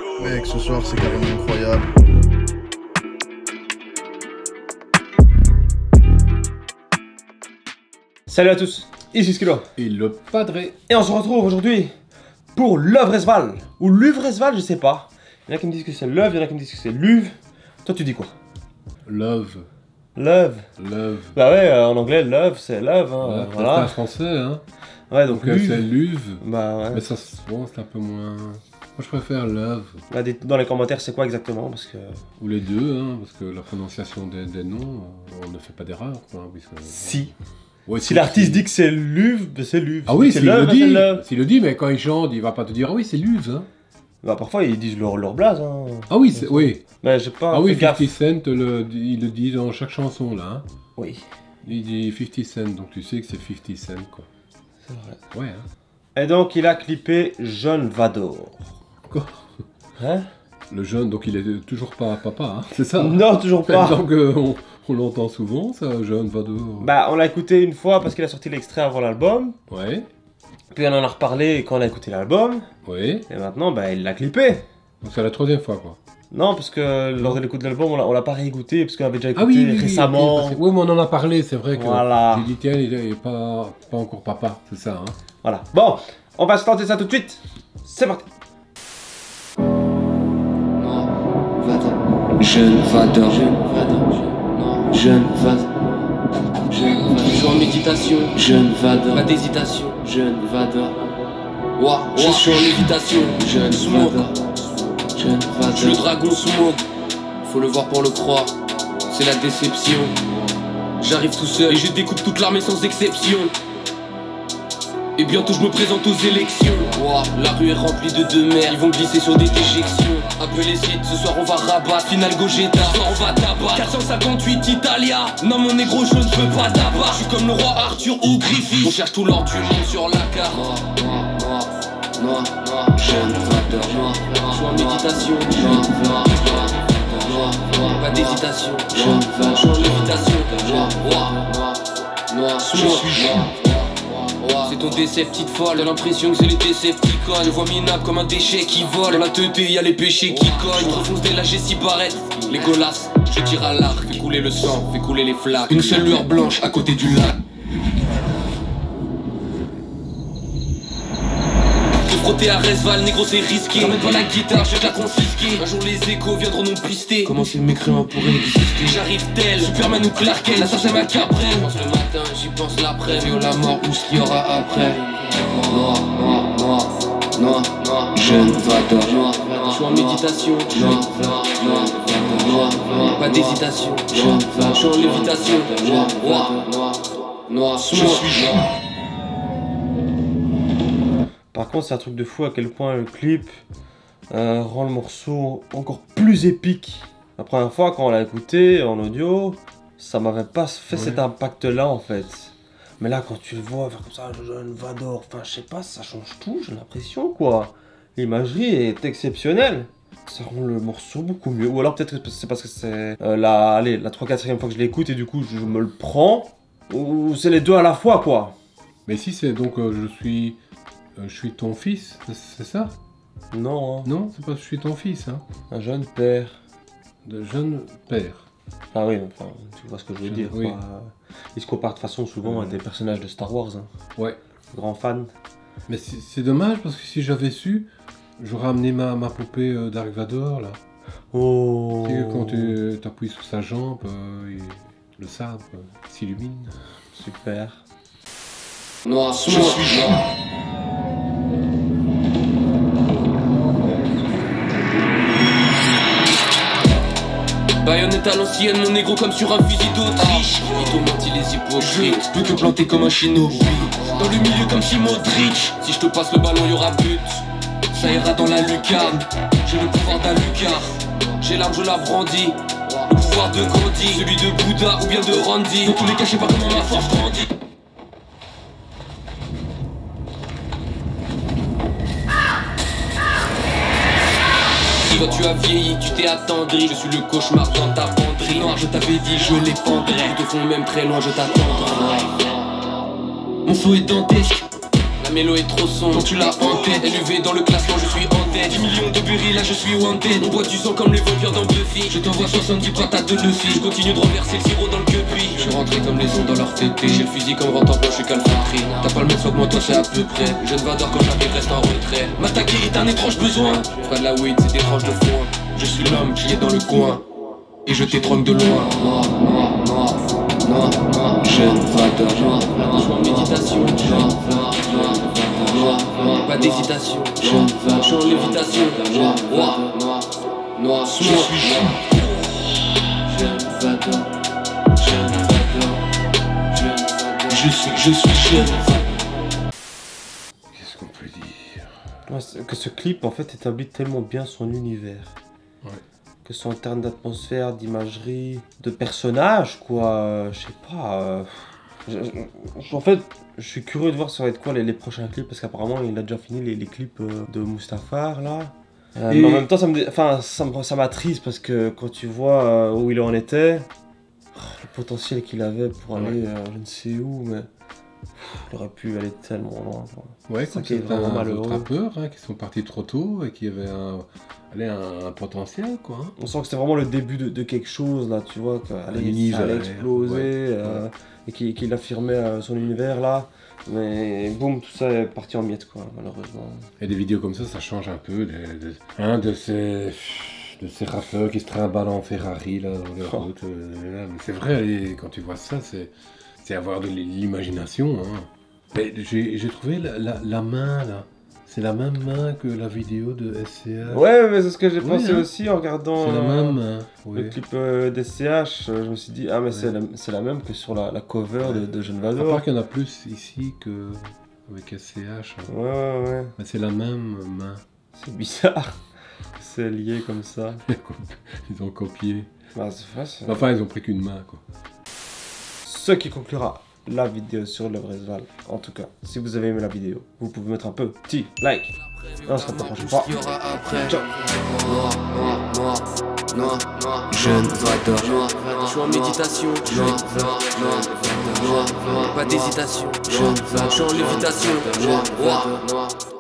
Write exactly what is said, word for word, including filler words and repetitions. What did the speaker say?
Mec, ce soir c'est carrément incroyable. Salut à tous, ici Skilo et le Padré. Et on se retrouve aujourd'hui pour Luvresval, ou Luvresval, je sais pas. Il y en a qui me disent que c'est Love, il y en a qui me disent que c'est Luv. Toi tu dis quoi? Love. Love. Love. Bah ouais, euh, en anglais, Love, c'est Love, hein, Ouais, voilà. c'est un français, hein. Ouais, donc, donc Luv. c'est Luv. Bah ouais. Mais ça, bon, c'est un peu moins... Moi je préfère Love. Bah, dites dans les commentaires c'est quoi exactement, parce que... Ou les deux, hein, parce que la prononciation des, des noms, on ne fait pas d'erreur, quoi. Puisque... Si. Ouais, si l'artiste dit que c'est Luv, bah c'est Luv. Ah oui, s'il le dit, Love. s'il le dit, mais quand il chante, il va pas te dire, ah oui, c'est Luv, hein. Bah parfois ils disent leur, leur blaze, hein. Ah oui, c'est... oui. Mais j'ai pas Ah oui, fait gaffe. fifty Cent, le, il le dit dans chaque chanson, là, hein. Oui. Il dit fifty Cent, donc tu sais que c'est fifty Cent, quoi. C'est vrai. Ouais, hein. Et donc il a clippé Jeune Vador. Quoi? Hein? Le jeune, donc il est toujours pas papa, hein, c'est ça? Non, toujours pas. Donc euh, on, on l'entend souvent, ça, Jeune Vador. Bah, on l'a écouté une fois parce qu'il a sorti l'extrait avant l'album. Ouais. Puis on en a reparlé quand on a écouté l'album. Oui. Et maintenant, bah, il l'a clippé. Donc c'est la troisième fois, quoi. Non, parce que lors de l'écoute de l'album, on l'a pas réécouté parce qu'on avait déjà écouté Ah oui, oui, récemment. oui, oui, mais on en a parlé, c'est vrai que Voilà. j'ai dit, tiens, il est pas, pas encore papa, c'est ça, hein. Voilà. Bon, on va se tenter ça tout de suite. C'est parti. Jeune Vador, jeune Vador, jeune Vador, jeune Vador, je suis en méditation, jeune Vador, pas d'hésitation, jeune Vador, Ouah, je suis en lévitation, jeune Vador, jeune Vador, je suis le dragon smoke, faut le voir pour le croire, c'est la déception, j'arrive tout seul et je découpe toute l'armée sans exception. Et bientôt je me présente aux élections. Wow, la rue est remplie de deux mères, ils vont glisser sur des déjections. Un peu les sites, ce soir on va rabattre. Final Gogeta, ce soir on va tabac. quatre cent cinquante-huit Italia. Non mon négro je ne veux pas tabac. Je suis comme le roi Arthur ou Griffith. On cherche tout l'or du monde sur la carte. Noir, noir, noir, noir, noir. Jeune Vador, noir, je suis en méditation. Jeune noir, noir, noir, pas d'hésitation. Jeune Vador, je suis en lévitation. Noir, noir, noir, je suis noir. C'est ton décep petite folle, t'as l'impression que c'est les Decepticons. Je vois minable comme un déchet qui vole. Dans la teuté y'a les péchés qui cognent. Je refonce des lâchers six barrettes. Les golasses, je tire à l'arc. Fais couler le sang, fais couler les flaques. Une seule lueur blanche à côté du lac. Te frotter à Resval, négro c'est risqué. T'emmènes pas la guitare, je vais te la confisquer. Un jour les échos viendront nous pister. Comment c'est le mécréant pourrait exister? J'arrive tel, Superman ou Clark Kent. L'assassin m'a capré. Je pense le matin, j'y pense l'après. Viol la mort ou ce qu'il y aura après. Noir, noir, noir, noir, noir. Jeune Vador, noir, je suis en méditation. Noir, noir, noir, noir, noir, pas d'hésitation. Noir, je suis en lévitation. Noir, noir, noir, noir, je suis noir. Par contre, c'est un truc de fou à quel point le clip euh, rend le morceau encore plus épique. La première fois, quand on l'a écouté en audio, ça m'avait pas fait ouais. cet impact-là en fait. Mais là, quand tu le vois faire comme ça, le jeune Vador, enfin, je sais pas, ça change tout, j'ai l'impression quoi. L'imagerie est exceptionnelle. Ça rend le morceau beaucoup mieux. Ou alors peut-être que c'est parce que c'est euh, la, allez, la trois quatrième fois que je l'écoute et du coup je me le prends. Ou c'est les deux à la fois quoi. Mais si c'est donc euh, je suis... Euh, je suis ton fils, c'est ça? Non, hein. Non, c'est pas je suis ton fils, hein. Un jeune père. De jeune père. Ah oui, enfin, tu vois ce que je veux jeune, dire. Oui. Quoi. Ils se comparent de façon souvent euh... à des personnages de Star Wars. Hein. Ouais. Grand fan. Mais c'est dommage parce que si j'avais su, j'aurais amené ma, ma poupée euh, Dark Vador là. Oh. Tu sais, quand tu appuies sur sa jambe, euh, et le sabre euh, s'illumine. Super. Noir, je suis noir. Baïonnette à l'ancienne, mon négro comme sur un fusil d'Autriche. Ils t'ont menti les hypocrites, plus que planté comme un shinobi. Dans le milieu comme chez Modric. Si je te passe le ballon y'aura but. Ça ira dans la lucarne. J'ai le pouvoir d'un lucard. J'ai l'arme, je la brandis. Le pouvoir de Gandhi, celui de Bouddha ou bien de Randy. Dans tous les cas, je sais pas comment ma force grandit. Toi tu as vieilli, tu t'es attendri. Je suis le cauchemar dans ta penderie. Noir, je t'avais dit, je les pendrai. Ils te font même très loin, je t'attendrai. Mon flow est dantesque. La mélo est trop sombre, quand tu l'as en tête. Élevé dans le classement, je suis en tête. millions de berry, là je suis wanted. On boit du sang comme les vampires dans Buffy. Je t'envoie soixante-dix patates de Luffy. Je continue de renverser le sirop dans le queupie. Je suis rentré comme les ondes dans leur tété. J'ai le fusil comme rentre en blanc, je suis calfeutri. T'as pas le même que moi, toi c'est à peu près. Je ne vador quand j'arrive, reste en retrait. M'attaquer est un étrange besoin. Pas de la weed, c'est des tranches de foin. Je suis l'homme qui est dans le coin. Et je t'étronque de loin. Noir, noir, noir, noir, noir. Jeune vador. Je suis en méditation. Noir, noir, noir, noir, noir. Pas d'hésitation. Je suis en lévitation. Noir, noir, noir, noir. Je suis noir. Jeune vador. Jeune vador. Jeune vador. Je suis, je suis jeune vador. Qu'est-ce qu'on peut dire? Ouais, c'est que ce clip en fait établit tellement bien son univers. Ouais. Que ce soit en termes d'atmosphère, d'imagerie, de personnages, quoi. euh, Je sais pas. euh, je- je- en fait, je suis curieux de voir ça va être quoi les, les prochains clips parce qu'apparemment il a déjà fini les, les clips euh, de Mustafar là. Euh, Et- Mais en même temps, ça me, dé- enfin, ça me- ça m'attriste parce que quand tu vois euh, où il en était, le potentiel qu'il avait pour Ouais. aller euh, je ne sais où, mais il aurait pu aller tellement loin, quoi. Ouais, Ça comme qui est certains vraiment malheureux. autres rappeurs hein, qui sont partis trop tôt et qui avaient un, allez, un, un potentiel, quoi. hein. On sent que c'était vraiment le début de, de quelque chose là, tu vois, que allez, univers, ça allait exploser ouais, euh, et qu'il qu'il affirmait euh, son univers là. Mais boum, tout ça est parti en miettes, quoi, malheureusement. Et des vidéos comme ça, ça change un peu de, de, hein, de ces, de ces rappeurs qui se trimballent en Ferrari là, dans les Oh. routes. euh, là. Mais c'est vrai, et quand tu vois ça, c'est c'est avoir de l'imagination. Hein. Mais j'ai j'ai trouvé la, la, la main là. C'est la même main que la vidéo de S C H. Ouais, mais c'est ce que j'ai Oui, pensé hein. aussi en regardant C'est la euh, même main. le Oui. clip euh, d'S C H. euh, Je me suis dit, ah, mais c'est Ouais. la, c'est la même que sur la, la cover de, de Jeune À Vador. part qu'il y en a plus ici que avec S C H. hein. Ouais, ouais, ouais. Mais c'est la même main. C'est bizarre. C'est lié comme ça. Ils ont copié. Bah, c'est vrai, c'est- Enfin, ils ont pris qu'une main, quoi. Ce qui conclura la vidéo sur le Bresval. En tout cas, si vous avez aimé la vidéo, vous pouvez mettre un petit like. Et on se retrouve la prochaine fois. Il y aura après. Ciao. Noir, noir, noir, noir, noir. Jeune vador. Noir, je suis en méditation. Noir, noir, noir, noir, noir. Pas d'hésitation. Jeune vador. Je suis en lévitation. Noir, noir, noir.